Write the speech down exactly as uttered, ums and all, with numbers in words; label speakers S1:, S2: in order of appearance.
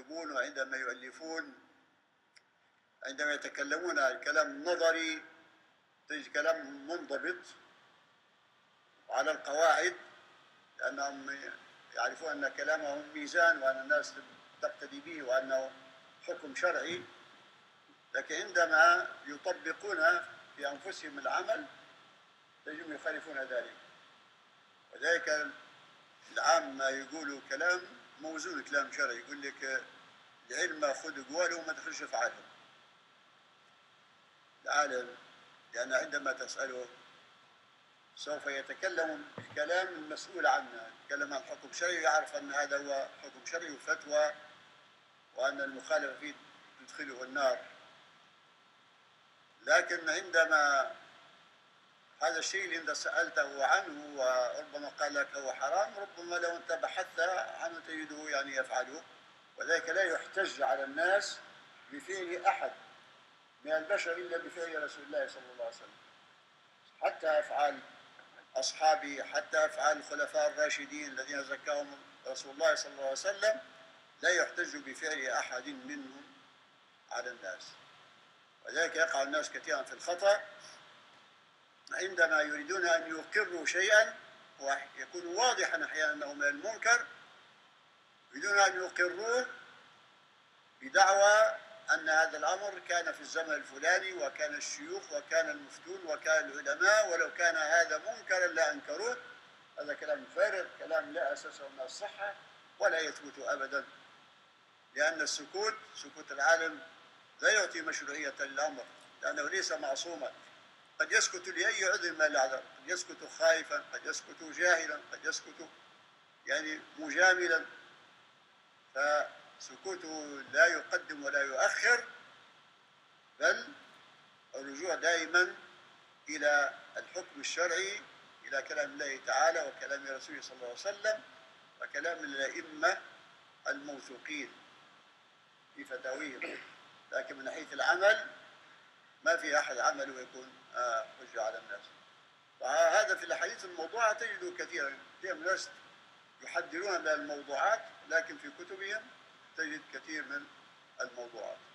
S1: يكتبون وعندما يؤلفون، عندما يتكلمون عن الكلام نظري تجد كلام منضبط وعلى القواعد، لأنهم يعرفون أن كلامهم ميزان وأن الناس تقتدي به وأنه حكم شرعي. لكن عندما يطبقون في أنفسهم العمل تجدهم يخالفون ذلك. وذلك العامة يقولوا كلام موزون، كلام شرعي، يقول لك العلم خذ قواله وما تخرجش افعالهم. العالم لأن عندما تسأله سوف يتكلم بالكلام المسؤول عنه، يتكلم عن حكم شرعي، يعرف أن هذا هو حكم شرعي وفتوى وأن المخالفة فيه تدخله النار. لكن عندما هذا الشيء اللي انت سألته عنه وربما قال لك هو حرام، ربما لو انت بحثت عنه تجده يعني يفعله. وذلك لا يحتج على الناس بفعل أحد من البشر إلا بفعل رسول الله صلى الله عليه وسلم. حتى أفعال أصحابه، حتى أفعال الخلفاء الراشدين الذين زكاهم رسول الله صلى الله عليه وسلم لا يحتج بفعل أحد منهم على الناس. وذلك يقع الناس كثيرا في الخطأ عندما يريدون أن يقروا شيئا ويكون واضحا أحيانا أنه من المنكر، يريدون أن يقروه بدعوى أن هذا الأمر كان في الزمن الفلاني وكان الشيوخ وكان المفتون وكان العلماء ولو كان هذا منكرا لا أنكروه. هذا كلام فارغ، كلام لا أساس من الصحة ولا يثبت أبدا، لأن السكوت سكوت العالم لا يعطي مشروعية للأمر، لأنه ليس معصوما. قد يسكت لأي عذر من الأعذار، قد يسكت خائفا، قد يسكت جاهلا، قد يسكت يعني مجاملا، فسكوته لا يقدم ولا يؤخر، بل الرجوع دائما إلى الحكم الشرعي، إلى كلام الله تعالى وكلام رسوله صلى الله عليه وسلم وكلام الأئمة الموثوقين في فتاويهم. لكن من ناحية العمل ما في أحد عمله يكون حجة على الناس. وهذا في الأحاديث الموضوعة تجده كثيرا، كثير من الناس يحذرون من الموضوعات، لكن في كتبهم تجد كثير من الموضوعات.